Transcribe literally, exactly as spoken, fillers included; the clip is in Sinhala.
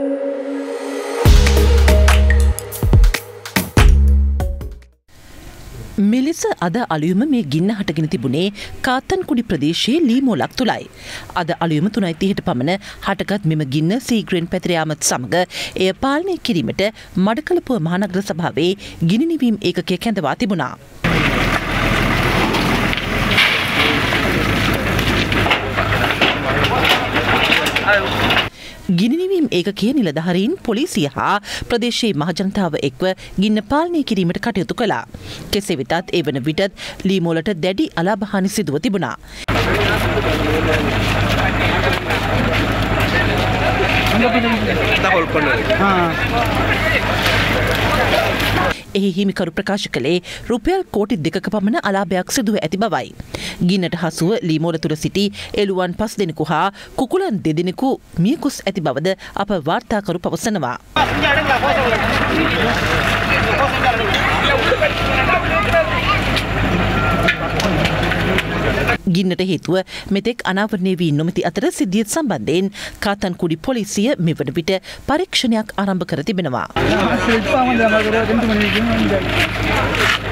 මෙලෙස අද අලුයම මේ ගින්න හටගෙන තිබුණේ කාතන්කුඩි ප්‍රදේශයේ ලීමෝලක් තුලයි. අද අලුයම තුනයි තිහට පමණ හටගත් මෙම ගින්න සීග්‍රෙන් පැතිර යාමත් සමග එය පාලනය කිරීමට මඩකලපුව මහනගර සභාවේ ගිනි නිවීම ඒකකය කැඳවා තිබුණා. ගිනිනිවීම් ඒකකයේ නිලධාරීන් පොලිසිය හා ප්‍රදේශයේ මහජනතාව එක්ව ගින්න පාලනය කිරීමට කටයුතු කළා. කෙසේ වෙතත් ඒ වන විටත් ලීමෝලට දැඩි අලාභහානි සිදුව තිබුණා. එහි හිමිකරු ප්‍රකාශ කළේ රුපියල් කෝටි දෙකක පමණ අලාභයක් සිදුව ඇති බවයි. ගින්නට හසුව ලීමෝල තුළ සිටි එළුවන් පස් දෙනෙකු හා කුකුලන් දෙදෙනෙකු මියකුස් ඇති බවද අප වාර්තාකරු පවසනවා. ගින්නට හේතුව මෙතෙක් අනාවරණය වී නොමැති අතර සිද්ධියත් සම්බන්ධයෙන් කාතන්කුඩි පොලිසිය මෙවන විට පරීක්ෂණයක් ආරම්භ කර තිබෙනවා.